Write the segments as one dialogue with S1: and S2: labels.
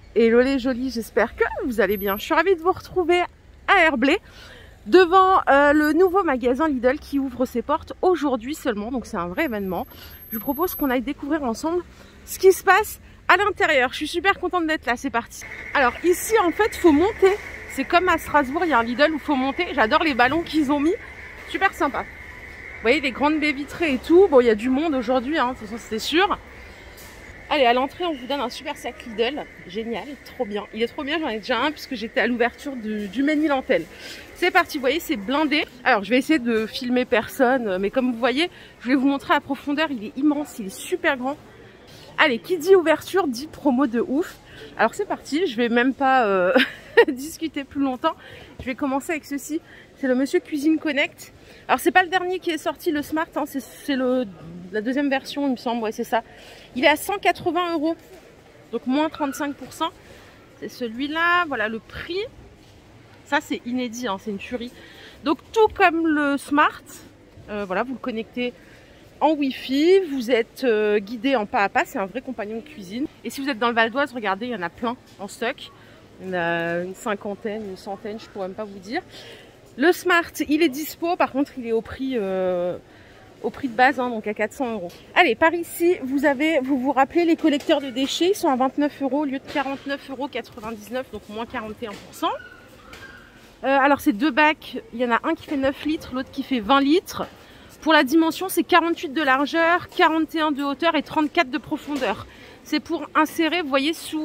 S1: Hello les jolis, j'espère que vous allez bien. Je suis ravie de vous retrouver à Herblay, devant le nouveau magasin Lidl qui ouvre ses portes aujourd'hui seulement. Donc c'est un vrai événement. Je vous propose qu'on aille découvrir ensemble ce qui se passe à l'intérieur. Je suis super contente d'être là, c'est parti. Alors ici en fait, il faut monter. C'est comme à Strasbourg, il y a un Lidl où il faut monter. J'adore les ballons qu'ils ont mis, super sympa. Vous voyez les grandes baies vitrées et tout. Bon, il y a du monde aujourd'hui, hein, de toute façon c'est sûr. Allez, à l'entrée, on vous donne un super sac Lidl. Génial, trop bien. Il est trop bien, j'en ai déjà un puisque j'étais à l'ouverture du Ménil-Antenne. C'est parti, vous voyez, c'est blindé. Alors, je vais essayer de filmer personne, mais comme vous voyez, je vais vous montrer à profondeur. Il est immense, il est super grand. Allez, qui dit ouverture, dit promo de ouf. Alors, c'est parti, je vais même pas discuter plus longtemps. Je vais commencer avec ceci. C'est le Monsieur Cuisine Connect. Alors, c'est pas le dernier qui est sorti, le Smart, hein, c'est la deuxième version, il me semble, ouais, c'est ça. Il est à 180 €, donc moins 35%. C'est celui-là, voilà le prix. Ça, c'est inédit, hein, c'est une tuerie. Donc, tout comme le Smart, voilà, vous le connectez en Wi-Fi, vous êtes guidé en pas à pas, c'est un vrai compagnon de cuisine. Et si vous êtes dans le Val d'Oise, regardez, il y en a plein en stock. Il y en a une cinquantaine, une centaine, je ne pourrais même pas vous dire. Le Smart, il est dispo, par contre, il est au prix de base, hein, donc à 400 €. Allez, par ici, vous vous rappelez, les collecteurs de déchets, ils sont à 29 € au lieu de 49,99 €, donc moins 41%. Alors, c'est deux bacs, il y en a un qui fait 9 litres, l'autre qui fait 20 litres. Pour la dimension, c'est 48 de largeur, 41 de hauteur et 34 de profondeur. C'est pour insérer, vous voyez, sous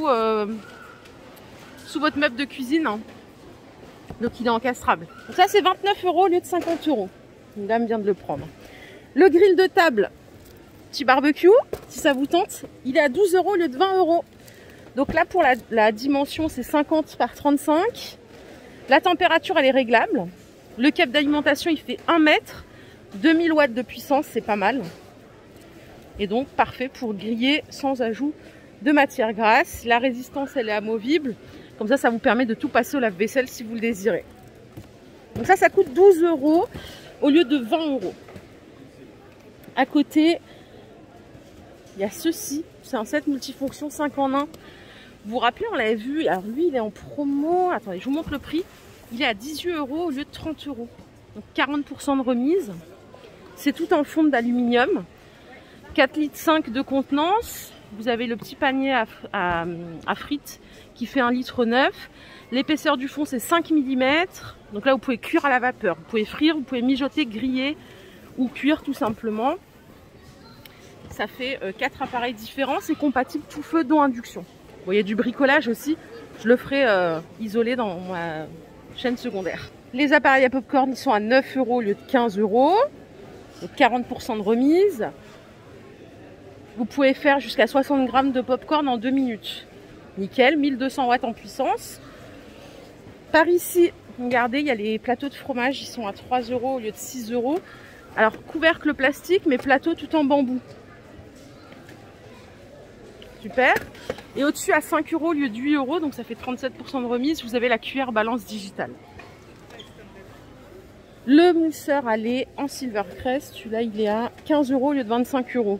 S1: votre meuble de cuisine, hein. Donc, il est encastrable. Donc ça, c'est 29 € au lieu de 50 €. Une dame vient de le prendre. Le grill de table, petit barbecue, si ça vous tente, il est à 12 € au lieu de 20 €. Donc là, pour la dimension, c'est 50 par 35. La température, elle est réglable. Le câble d'alimentation, il fait 1 mètre. 2000 watts de puissance, c'est pas mal. Et donc, parfait pour griller sans ajout de matière grasse. La résistance, elle est amovible. Comme ça vous permet de tout passer au lave-vaisselle si vous le désirez. Donc ça coûte 12 € au lieu de 20 €. À côté, il y a ceci. C'est un set multifonction 5 en 1. Vous vous rappelez, on l'avait vu. Alors lui, il est en promo. Attendez, je vous montre le prix. Il est à 18 € au lieu de 30 €. Donc 40% de remise. C'est tout en fonte d'aluminium. 4,5 litres de contenance. Vous avez le petit panier à frites qui fait 1,9 litre. L'épaisseur du fond, c'est 5 mm. Donc là, vous pouvez cuire à la vapeur. Vous pouvez frire, vous pouvez mijoter, griller ou cuire tout simplement. Ça fait 4 appareils différents. C'est compatible tout feu, dont induction. Vous voyez du bricolage aussi. Je le ferai isolé dans ma chaîne secondaire. Les appareils à popcorn, ils sont à 9 € au lieu de 15 €. Donc 40% de remise. Vous pouvez faire jusqu'à 60 grammes de popcorn en 2 minutes. Nickel, 1200 watts en puissance. Par ici, regardez, il y a les plateaux de fromage, ils sont à 3 € au lieu de 6 €. Alors, couvercle plastique, mais plateau tout en bambou. Super. Et au-dessus, à 5 € au lieu de 8 €, donc ça fait 37% de remise, vous avez la cuillère balance digitale. Le mousseur à lait en Silvercrest, celui-là, il est à 15 € au lieu de 25 €.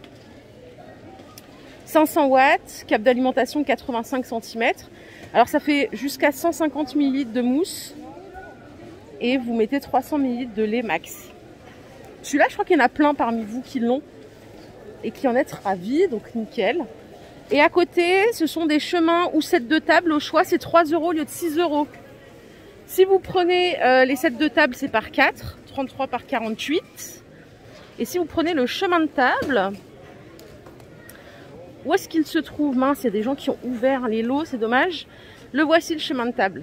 S1: 500 watts, câble d'alimentation 85 cm. Alors ça fait jusqu'à 150 ml de mousse. Et vous mettez 300 ml de lait max. Celui-là, je crois qu'il y en a plein parmi vous qui l'ont. Et qui en êtes ravis, donc nickel. Et à côté, ce sont des chemins ou sets de table. Au choix, c'est 3 € au lieu de 6 €. Si vous prenez les sets de table, c'est par 4, 33 par 48. Et si vous prenez le chemin de table... Où est-ce qu'il se trouve? Mince, il y a des gens qui ont ouvert les lots, c'est dommage. Le voici, le chemin de table.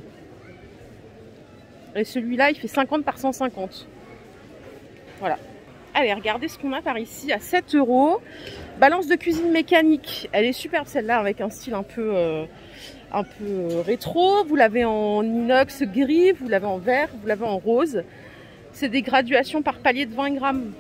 S1: Et celui-là, il fait 50 par 150. Voilà. Allez, regardez ce qu'on a par ici à 7 €. Balance de cuisine mécanique. Elle est superbe celle-là, avec un style un peu rétro. Vous l'avez en inox gris, vous l'avez en vert, vous l'avez en rose. C'est des graduations par palier de 20 grammes.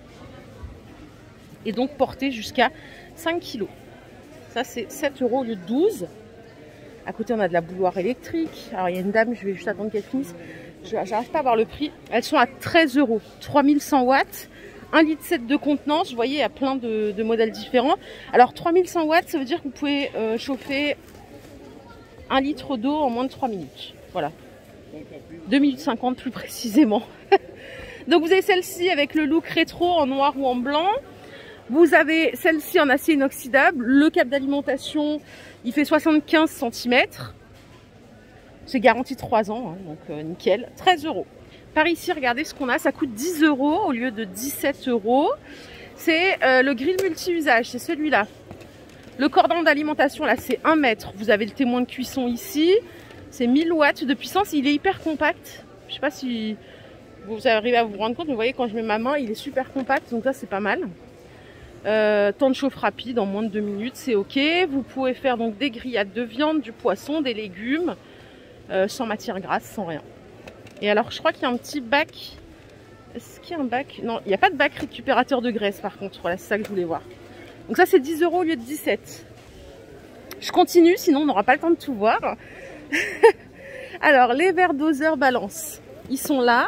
S1: Et donc portée jusqu'à 5 kg. Ça, c'est 7 € au lieu de 12. À côté, on a de la bouilloire électrique. Alors, il y a une dame, je vais juste attendre qu'elle finisse. J'arrive pas à voir le prix. Elles sont à 13 €. 3100 watts. 1,7 litre de contenance. Vous voyez, il y a plein de modèles différents. Alors, 3100 watts, ça veut dire que vous pouvez chauffer 1 litre d'eau en moins de 3 minutes. Voilà. 2 minutes 50 plus précisément. Donc vous avez celle-ci avec le look rétro en noir ou en blanc. Vous avez celle-ci en acier inoxydable. Le câble d'alimentation, il fait 75 cm. C'est garanti 3 ans, hein, donc nickel. 13 €. Par ici, regardez ce qu'on a. Ça coûte 10 € au lieu de 17 €. C'est le grill multi-usage, c'est celui-là. Le cordon d'alimentation, là, c'est 1 mètre. Vous avez le témoin de cuisson ici. C'est 1000 watts de puissance. Il est hyper compact. Je sais pas si vous arrivez à vous rendre compte, mais vous voyez, quand je mets ma main, il est super compact. Donc ça, c'est pas mal. Temps de chauffe rapide, en moins de 2 minutes, c'est OK. Vous pouvez faire donc des grillades de viande, du poisson, des légumes, sans matière grasse, sans rien. Et alors, je crois qu'il y a un petit bac. Est-ce qu'il y a un bac? Non, il n'y a pas de bac récupérateur de graisse, par contre. Voilà, c'est ça que je voulais voir. Donc ça, c'est 10 € au lieu de 17. Je continue, sinon on n'aura pas le temps de tout voir. Alors, les verres doseur balance, ils sont là.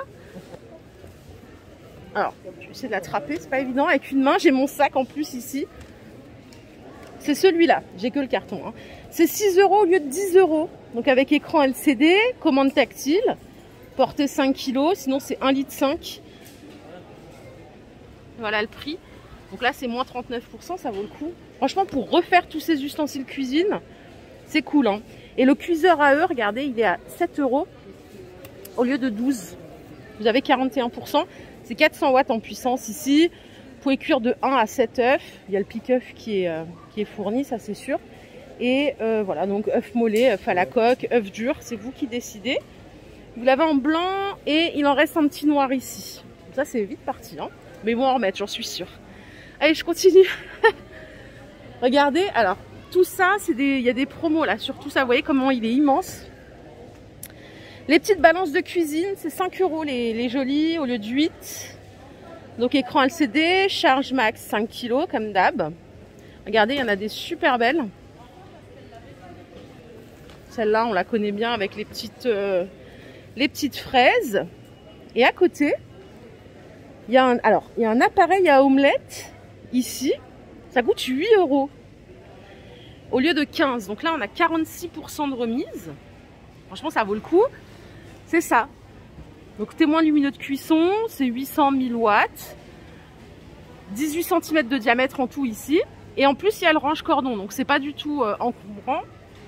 S1: Alors, je vais essayer de l'attraper, c'est pas évident. Avec une main, j'ai mon sac en plus ici. C'est celui-là, j'ai que le carton. Hein. C'est 6 € au lieu de 10 €. Donc avec écran LCD, commande tactile, portée 5 kg, sinon c'est 1,5 litre. Voilà le prix. Donc là, c'est moins 39%, ça vaut le coup. Franchement, pour refaire tous ces ustensiles cuisine, c'est cool. Hein. Et le cuiseur à eux, regardez, il est à 7 € au lieu de 12. Vous avez 41%. C'est 400 watts en puissance ici. Vous pouvez cuire de 1 à 7 œufs. Il y a le pick-œuf qui est fourni, ça c'est sûr. Et voilà, donc œuf mollet, œuf à la coque, œuf dur, c'est vous qui décidez. Vous l'avez en blanc et il en reste un petit noir ici. Ça, c'est vite parti. Hein. Mais bon, en remettre, j'en suis sûre. Allez, je continue. Regardez, alors, tout ça, il y a des promos là sur tout ça. Vous voyez comment il est immense. Les petites balances de cuisine, c'est 5 € les jolies au lieu de 8. Donc écran LCD, charge max 5 kg comme d'hab. Regardez, il y en a des super belles. Celle-là, on la connaît bien avec les petites fraises. Et à côté, il y a un appareil à omelette ici. Ça coûte 8 € au lieu de 15. Donc là, on a 46% de remise. Franchement, ça vaut le coup. C'est ça. Donc témoin lumineux de cuisson, c'est 800 000 watts. 18 cm de diamètre en tout ici. Et en plus, il y a le range cordon. Donc c'est pas du tout encombrant.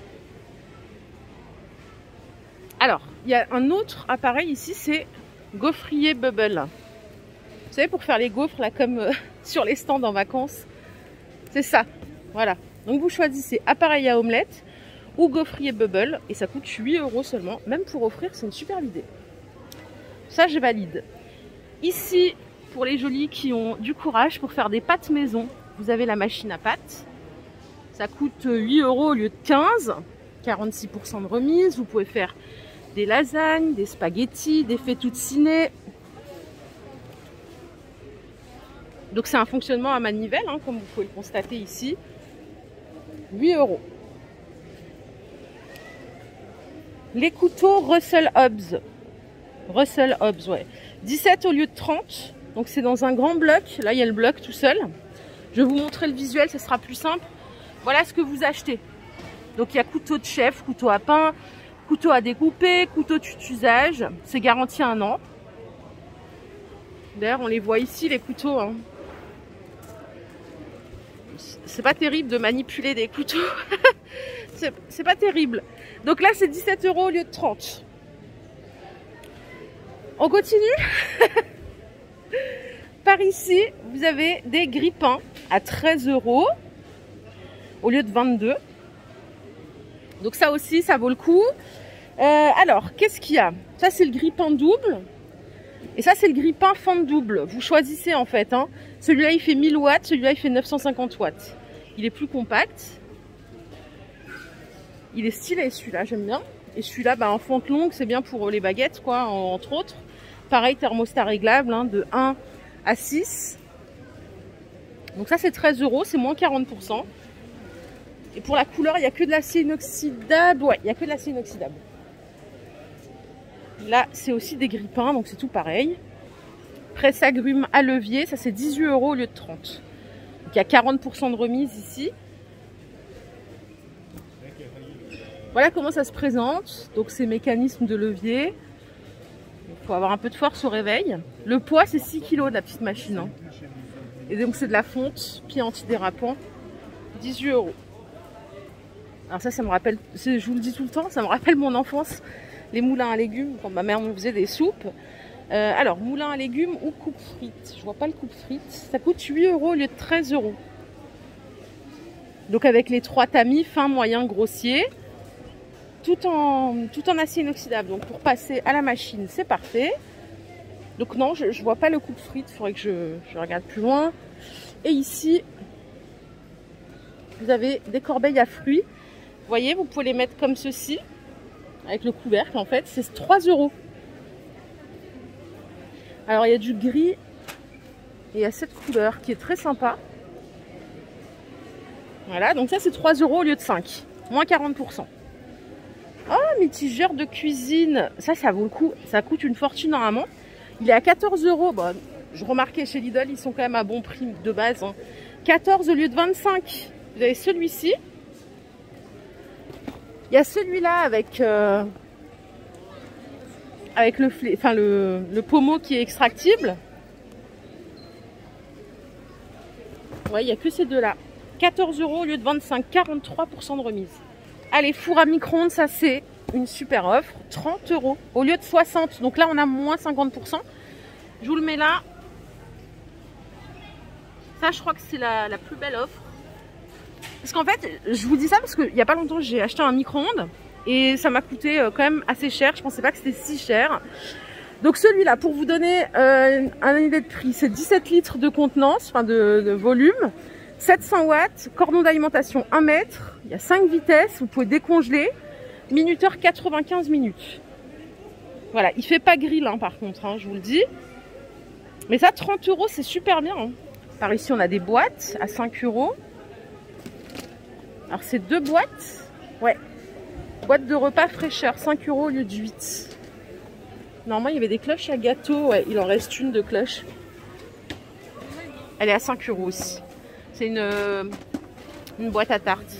S1: Alors, il y a un autre appareil ici, c'est gaufrier bubble. Vous savez, pour faire les gaufres, là, comme sur les stands en vacances. C'est ça. Voilà. Donc vous choisissez appareil à omelette ou gaufrier bubble et ça coûte 8 € seulement. Même pour offrir, c'est une super idée. Ça, je valide. Ici, pour les jolis qui ont du courage pour faire des pâtes maison, vous avez la machine à pâtes. Ça coûte 8 € au lieu de 15. 46% de remise. Vous pouvez faire des lasagnes, des spaghettis, des fettuccine. Donc c'est un fonctionnement à manivelle, hein, comme vous pouvez le constater ici. 8 €. Les couteaux Russell Hobbs. Russell Hobbs, ouais. 17 au lieu de 30. Donc c'est dans un grand bloc. Là, il y a le bloc tout seul. Je vais vous montrer le visuel, ce sera plus simple. Voilà ce que vous achetez. Donc il y a couteau de chef, couteau à pain, couteau à découper, couteau d'usage. C'est garanti 1 an. D'ailleurs, on les voit ici, les couteaux. Hein. C'est pas terrible de manipuler des couteaux. C'est pas terrible. Donc là, c'est 17 € au lieu de 30. On continue. Par ici, vous avez des grille-pains à 13 € au lieu de 22. Donc ça aussi, ça vaut le coup. Alors, qu'est-ce qu'il y a? Ça, c'est le grille-pain double. Et ça, c'est le grille-pain fente double. Vous choisissez en fait. Hein. Celui-là, il fait 1000 watts. Celui-là, il fait 950 watts. Il est plus compact. Il est stylé celui-là, j'aime bien. Et celui-là, bah, en fente longue, c'est bien pour les baguettes, quoi, entre autres. Pareil, thermostat réglable, hein, de 1 à 6. Donc ça, c'est 13 €, c'est moins 40%. Et pour la couleur, il n'y a que de l'acier inoxydable. Ouais, il n'y a que de l'acier inoxydable. Là, c'est aussi des grille-pains, donc c'est tout pareil. Presse-agrumes à levier, ça c'est 18 € au lieu de 30. Donc il y a 40% de remise ici. Voilà comment ça se présente. Donc c'est mécanisme de levier. Il faut avoir un peu de force au réveil. Le poids c'est 6 kg de la petite machine. Hein. Et donc c'est de la fonte, pied antidérapant, 18 €. Alors ça me rappelle, je vous le dis tout le temps, ça me rappelle mon enfance, les moulins à légumes, quand ma mère nous faisait des soupes. Alors, moulin à légumes ou coupe frites. Je vois pas le coupe frites. Ça coûte 8 € au lieu de 13 €. Donc avec les 3 tamis, fin, moyen, grossier. Tout en acier inoxydable. Donc pour passer à la machine, c'est parfait. Donc non, je vois pas le coupe frites. Il faudrait que je regarde plus loin. Et ici, vous avez des corbeilles à fruits. Vous voyez, vous pouvez les mettre comme ceci. Avec le couvercle en fait. C'est 3 €. Alors il y a du gris et il y a cette couleur qui est très sympa. Voilà, donc ça c'est 3 € au lieu de 5, moins 40%. Oh, mitigeur de cuisine, ça vaut le coup, ça coûte une fortune normalement. Il est à 14 €, bon, je remarquais chez Lidl, ils sont quand même à bon prix de base. Hein. 14 au lieu de 25, vous avez celui-ci. Il y a celui-là avec... le pommeau qui est extractible. Ouais, il n'y a que ces deux-là. 14 € au lieu de 25, 43% de remise. Allez, four à micro-ondes, ça c'est une super offre. 30 € au lieu de 60. Donc là, on a moins 50%. Je vous le mets là. Ça, je crois que c'est la plus belle offre. Parce qu'en fait, je vous dis ça parce qu'il n'y a pas longtemps, j'ai acheté un micro-ondes. Et ça m'a coûté quand même assez cher. Je pensais pas que c'était si cher. Donc celui-là, pour vous donner un idée de prix, c'est 17 litres de contenance, enfin de volume, 700 watts, cordon d'alimentation 1 mètre, il y a 5 vitesses, vous pouvez décongeler, minuteur 95 minutes. Voilà, il fait pas grill hein, par contre, hein, je vous le dis. Mais ça, 30 €, c'est super bien. Hein. Par ici, on a des boîtes à 5 €. Alors c'est 2 boîtes. Ouais. Boîte de repas fraîcheur, 5 € au lieu de 8. Normalement, il y avait des cloches à gâteau. Ouais, il en reste une de cloche. Elle est à 5 € aussi. C'est une boîte à tarte.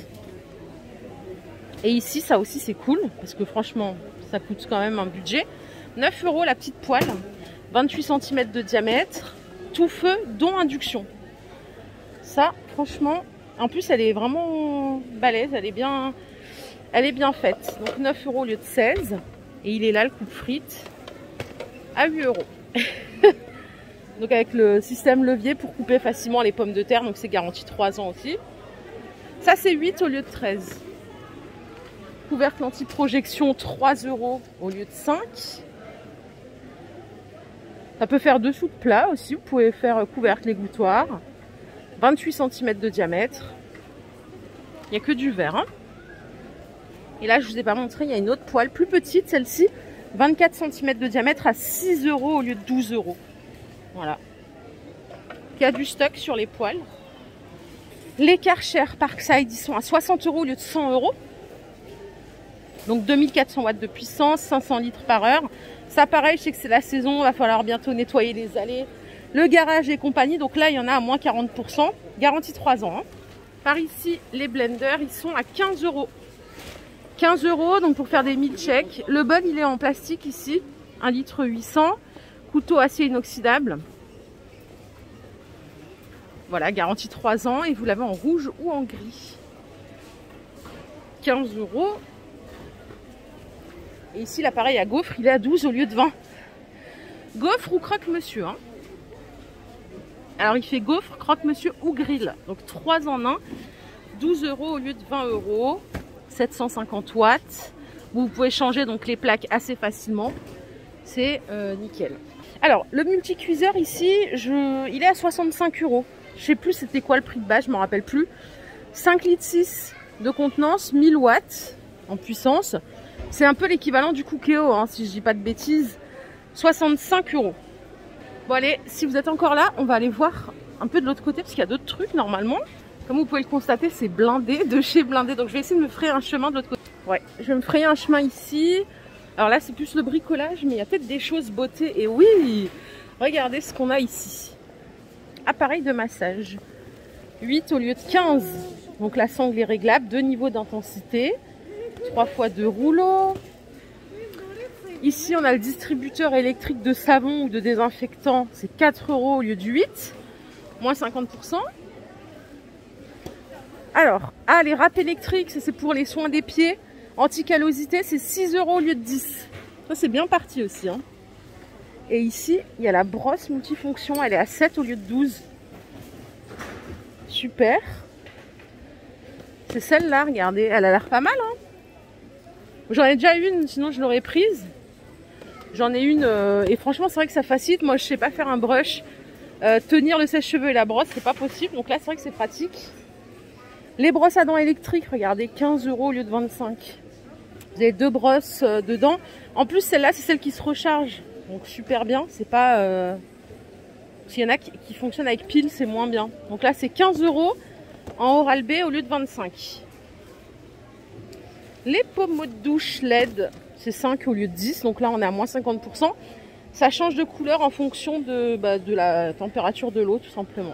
S1: Et ici, ça aussi, c'est cool. Parce que franchement, ça coûte quand même un budget. 9 € la petite poêle. 28 cm de diamètre. Tout feu, dont induction. Ça, franchement, en plus, elle est vraiment balèze. Elle est bien faite. Donc 9 € au lieu de 16. Et il est là, le coupe frites, à 8 €. Donc avec le système levier pour couper facilement les pommes de terre. Donc c'est garanti 3 ans aussi. Ça c'est 8 au lieu de 13. Couvercle anti-projection, 3 € au lieu de 5. Ça peut faire dessous de plat aussi. Vous pouvez faire couvercle égouttoir. 28 cm de diamètre. Il n'y a que du verre. Hein. Et là, je ne vous ai pas montré, il y a une autre poêle plus petite, celle-ci. 24 cm de diamètre à 6 € au lieu de 12 €. Voilà. Il y a du stock sur les poêles. Les Karcher Parkside, ils sont à 60 € au lieu de 100 €. Donc 2400 watts de puissance, 500 litres par heure. Ça pareil, je sais que c'est la saison, il va falloir bientôt nettoyer les allées, le garage et compagnie. Donc là, il y en a à moins 40%. Garantie 3 ans. Hein. Par ici, les blenders, ils sont à 15 €. 15 € donc pour faire des milkshakes. Le bol, il est en plastique ici. 1 litre 800. Couteau acier inoxydable. Voilà, garantie 3 ans. Et vous l'avez en rouge ou en gris. 15 €. Et ici, l'appareil à gaufre, il est à 12 au lieu de 20. Gaufre ou croque-monsieur. Hein. Alors, il fait gaufre, croque-monsieur ou grill. Donc, 3 en 1. 12 € au lieu de 20 €. 750 watts. Vous pouvez changer donc les plaques assez facilement. C'est nickel. Alors, le multicuiseur ici, il est à 65 €. Je sais plus c'était quoi le prix de base, je ne me rappelle plus. 5 litres 6 de contenance, 1000 watts en puissance. C'est un peu l'équivalent du Cookéo, hein, si je dis pas de bêtises. 65 €. Bon allez, si vous êtes encore là, on va aller voir un peu de l'autre côté parce qu'il y a d'autres trucs normalement. Comme vous pouvez le constater, c'est blindé, de chez blindé. Donc je vais essayer de me frayer un chemin de l'autre côté. Ouais, je vais me frayer un chemin ici. Alors là, c'est plus le bricolage, mais il y a peut-être des choses beauté. Et oui, regardez ce qu'on a ici. Appareil de massage. 8 au lieu de 15. Donc la sangle est réglable, 2 niveaux d'intensité. 3 fois 2 rouleaux. Ici, on a le distributeur électrique de savon ou de désinfectant. C'est 4 € au lieu de 8. Moins 50%. Alors, les râpes électriques, c'est pour les soins des pieds. Anti-callosité, c'est 6 € au lieu de 10. Ça, c'est bien parti aussi. Hein. Et ici, il y a la brosse multifonction. Elle est à 7 au lieu de 12. Super. C'est celle-là, regardez. Elle a l'air pas mal. Hein. J'en ai déjà une, sinon je l'aurais prise. J'en ai une et franchement, c'est vrai que ça facilite. Moi, je sais pas faire un brush. Tenir le sèche-cheveux et la brosse, c'est pas possible. Donc là, c'est vrai que c'est pratique. Les brosses à dents électriques, regardez, 15 € au lieu de 25. Vous avez 2 brosses dedans. En plus, celle-là, c'est celle qui se recharge. Donc super bien. C'est pas... S'il y en a qui fonctionnent avec pile, c'est moins bien. Donc là, c'est 15 € en Oral-B au lieu de 25. Les pommeaux de douche LED, c'est 5 au lieu de 10. Donc là, on est à moins 50%. Ça change de couleur en fonction de la température de l'eau, tout simplement.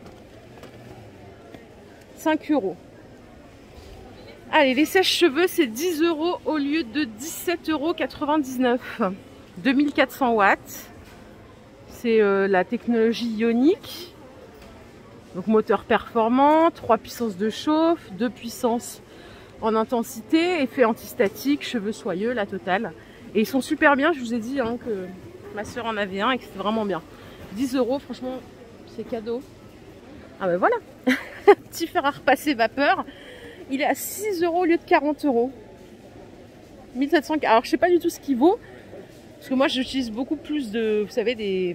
S1: 5 €. Allez, les sèche-cheveux, c'est 10 € au lieu de 17,99 €. 2400 watts. C'est la technologie ionique. Donc moteur performant, 3 puissances de chauffe, 2 puissances en intensité, effet antistatique, cheveux soyeux, la totale. Et ils sont super bien, je vous ai dit hein, que ma soeur en avait un et que c'était vraiment bien. 10 €, franchement, c'est cadeau. Ah ben voilà. Petit fer à repasser vapeur. Il est à 6 € au lieu de 40 €. 1700. Alors je sais pas du tout ce qu'il vaut. Parce que moi j'utilise beaucoup plus de, vous savez, des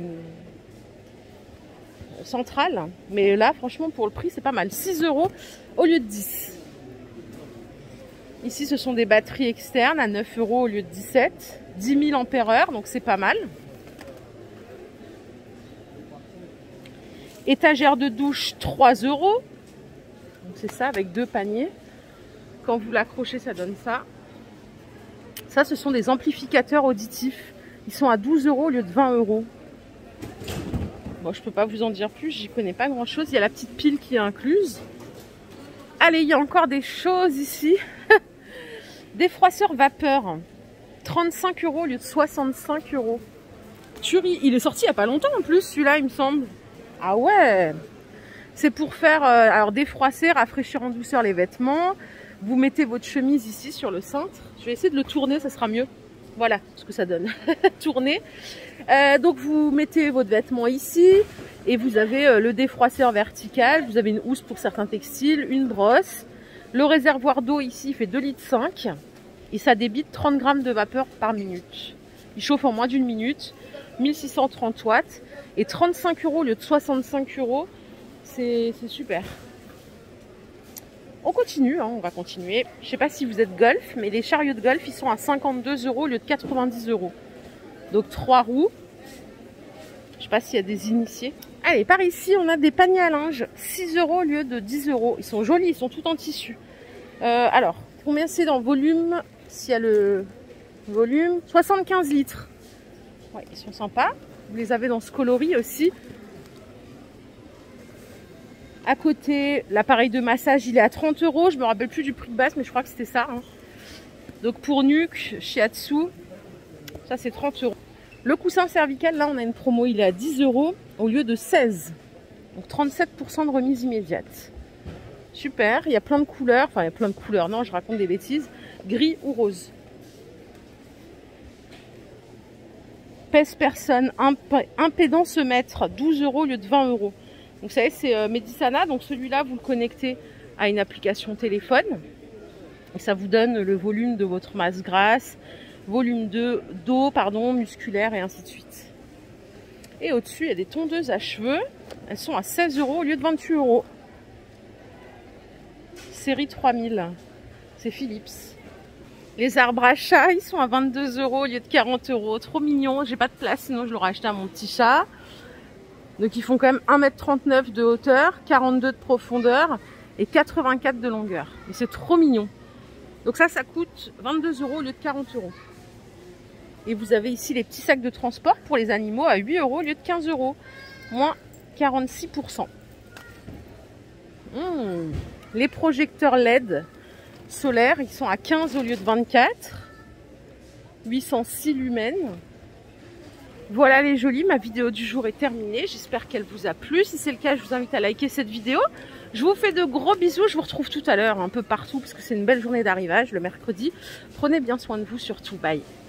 S1: centrales. Mais là franchement pour le prix c'est pas mal. 6 € au lieu de 10. Ici ce sont des batteries externes à 9 € au lieu de 17. 10 000 ampères-heure, donc c'est pas mal. Étagère de douche, 3 €. Donc c'est ça avec 2 paniers. Quand vous l'accrochez, ça donne ça. Ça, ce sont des amplificateurs auditifs. Ils sont à 12 € au lieu de 20 €. Bon, je peux pas vous en dire plus, j'y connais pas grand chose. Il y a la petite pile qui est incluse. Allez, il y a encore des choses ici. Défroisseur vapeur. 35 € au lieu de 65 €. Tuerie. Il est sorti il y a pas longtemps en plus, celui-là, il me semble. Ah ouais. C'est pour faire alors défroisser, rafraîchir en douceur les vêtements. Vous mettez votre chemise ici sur le cintre. Je vais essayer de le tourner, ça sera mieux. Voilà ce que ça donne. Tourner. Donc vous mettez votre vêtement ici et vous avez le défroisseur vertical. Vous avez une housse pour certains textiles, une brosse. Le réservoir d'eau ici fait 2,5 litres et ça débite 30 grammes de vapeur par minute. Il chauffe en moins d'une minute. 1630 watts et 35 € au lieu de 65 €. C'est super. On continue, hein, on va continuer. Je ne sais pas si vous êtes golf, mais les chariots de golf, ils sont à 52 € au lieu de 90 €. Donc 3 roues. Je ne sais pas s'il y a des initiés. Allez, par ici, on a des paniers à linge. 6 € au lieu de 10 €. Ils sont jolis, ils sont tout en tissu. Alors, combien c'est dans le volume? S'il y a le volume, 75 litres. Ouais, ils sont sympas. Vous les avez dans ce coloris aussi. À côté, l'appareil de massage, il est à 30 €. Je me rappelle plus du prix de base, mais je crois que c'était ça. Hein. Donc pour nuque, shiatsu, ça c'est 30 €. Le coussin cervical, là on a une promo, il est à 10 € au lieu de 16. Donc 37% de remise immédiate. Super, il y a plein de couleurs. Enfin, il y a plein de couleurs, non, je raconte des bêtises. Gris ou rose. Pèse personne, impédance mètre, 12 € au lieu de 20 €. Donc vous savez, c'est Medisana. Donc celui-là, vous le connectez à une application téléphone. Et ça vous donne le volume de votre masse grasse, volume d'eau, musculaire et ainsi de suite. Et au-dessus, il y a des tondeuses à cheveux. Elles sont à 16 € au lieu de 28 €. Série 3000. C'est Philips. Les arbres à chat, ils sont à 22 € au lieu de 40 €. Trop mignon. J'ai pas de place, sinon je l'aurais acheté à mon petit chat. Donc ils font quand même 1,39 m de hauteur, 42 de profondeur et 84 de longueur. Et c'est trop mignon. Donc ça coûte 22 € au lieu de 40 €. Et vous avez ici les petits sacs de transport pour les animaux à 8 € au lieu de 15 €. Moins 46%. Les projecteurs LED solaires. Ils sont à 15 au lieu de 24. 806 lumens. Voilà les jolis, ma vidéo du jour est terminée. J'espère qu'elle vous a plu. Si c'est le cas, je vous invite à liker cette vidéo. Je vous fais de gros bisous. Je vous retrouve tout à l'heure un peu partout parce que c'est une belle journée d'arrivage le mercredi. Prenez bien soin de vous surtout. Bye.